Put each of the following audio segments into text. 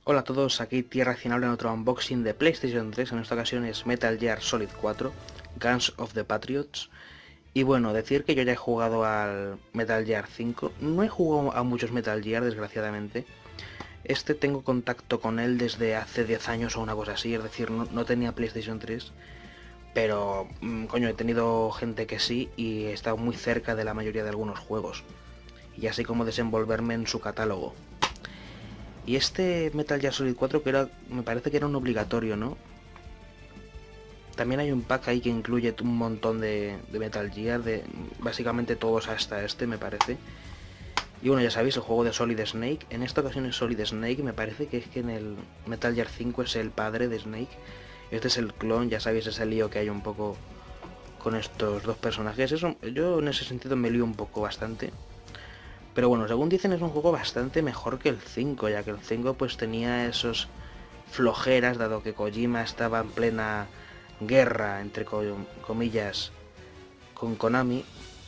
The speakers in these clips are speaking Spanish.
Hola a todos, aquí Tierra Accionable en otro unboxing de PlayStation 3, en esta ocasión es Metal Gear Solid 4, Guns of the Patriots. Y bueno, decir que yo ya he jugado al Metal Gear 5, no he jugado a muchos Metal Gear desgraciadamente. Este tengo contacto con él desde hace 10 años o una cosa así, es decir, no tenía PlayStation 3. Pero, coño, he tenido gente que sí y he estado muy cerca de la mayoría de algunos juegos. Y así como desenvolverme en su catálogo. Y este Metal Gear Solid 4 que me parece que era un obligatorio, ¿no? También hay un pack ahí que incluye un montón de Metal Gear, de básicamente todos hasta este, me parece. Y bueno, ya sabéis, el juego de Solid Snake. En esta ocasión es Solid Snake, me parece que es que en el Metal Gear 5 es el padre de Snake. Este es el clon, ya sabéis ese lío que hay un poco con estos dos personajes. Eso, yo en ese sentido me lío un poco bastante. Pero bueno, según dicen es un juego bastante mejor que el 5, ya que el 5 pues tenía esos flojeras, dado que Kojima estaba en plena guerra, entre comillas, con Konami.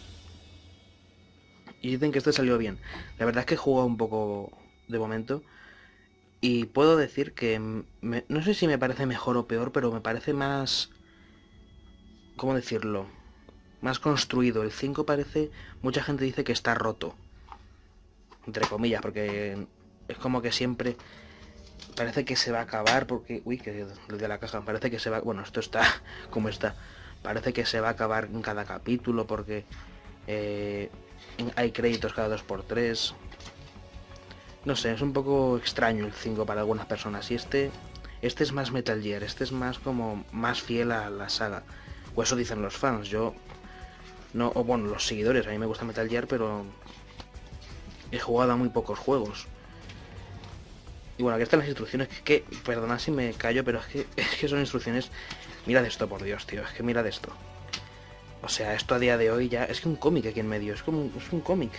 Y dicen que este salió bien. La verdad es que he jugado un poco de momento. Y puedo decir que no sé si me parece mejor o peor, pero me parece más... ¿Cómo decirlo? Más construido. El 5 parece... Mucha gente dice que está roto. Entre comillas, porque es como que siempre parece que se va a acabar porque... Uy, que desde la caja parece que se va... Bueno, esto está como está. Parece que se va a acabar en cada capítulo porque hay créditos cada 2x3. No sé, es un poco extraño el 5 para algunas personas. Y este es más Metal Gear, este es más como más fiel a la saga. O eso dicen los fans. Yo no, o bueno, los seguidores, a mí me gusta Metal Gear, pero he jugado a muy pocos juegos. Y bueno, aquí están las instrucciones, que perdonad si me callo, pero es que son instrucciones... Mirad esto, por Dios, tío, es que mirad esto. O sea, esto a día de hoy ya... Es que un cómic aquí en medio, es como es un cómic.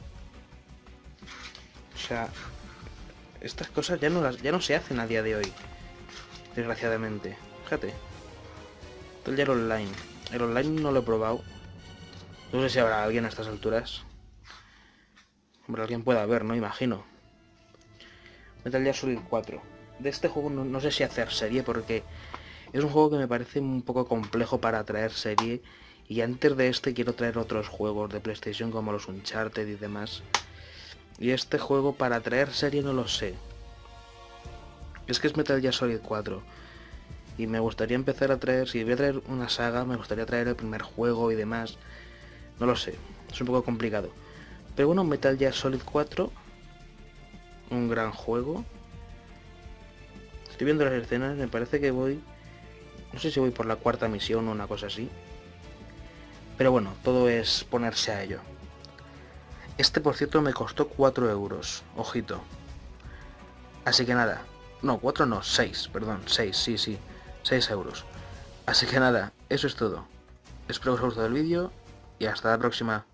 O sea, estas cosas ya no se hacen a día de hoy, desgraciadamente. Fíjate. Metal Gear Online. El online no lo he probado. No sé si habrá alguien a estas alturas. Hombre, alguien puede haber, ¿no? Imagino. Metal Gear Solid 4. De este juego no sé si hacer serie porque es un juego que me parece un poco complejo para traer serie. Y antes de este quiero traer otros juegos de PlayStation como los Uncharted y demás. Y este juego para traer serie no lo sé. Es que es Metal Gear Solid 4. Y me gustaría empezar a traer, si voy a traer una saga, me gustaría traer el primer juego y demás. No lo sé, es un poco complicado. Pero bueno, Metal Gear Solid 4, un gran juego. Estoy viendo las escenas, me parece que voy... No sé si voy por la cuarta misión o una cosa así. Pero bueno, todo es ponerse a ello. Este, por cierto, me costó 4 euros, ojito. Así que nada, no, 4 no, 6, perdón, 6, sí, 6 euros. Así que nada, eso es todo. Espero que os haya gustado el vídeo y hasta la próxima.